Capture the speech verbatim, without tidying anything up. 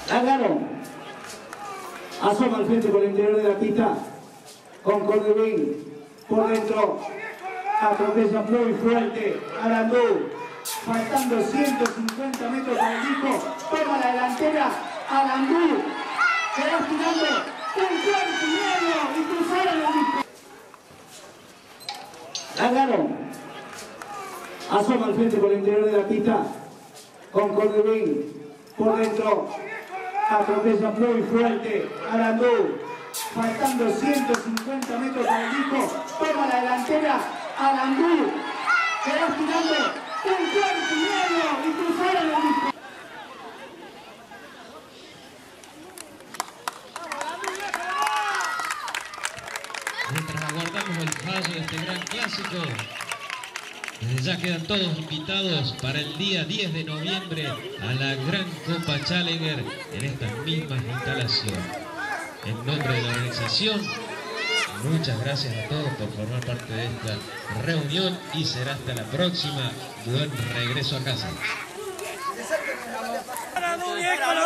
Largaron. Asoma al frente por el interior de la pista. Con Cordevín. Por dentro. Atropella muy fuerte. Arandú. Faltando ciento cincuenta metros para el disco. Toma la delantera. Arandú. Se va tirando un cuarto y medio. Y cruzaron el disco. Largaron. Asoma al frente por el interior de la pista. Con Cordevín. Por dentro. Atropella muy fuerte. Arandú. Faltando ciento cincuenta metros para el disco. Toma la delantera. Arandú. Se va tirando un cuarto y medio. Y cruzaron el disco. Mientras aguardamos el fallo de este gran clásico, desde ya quedan todos invitados para el día diez de noviembre a la Gran Copa Challenger en estas mismas instalaciones. En nombre de la organización, muchas gracias a todos por formar parte de esta reunión y será hasta la próxima. Buen regreso a casa.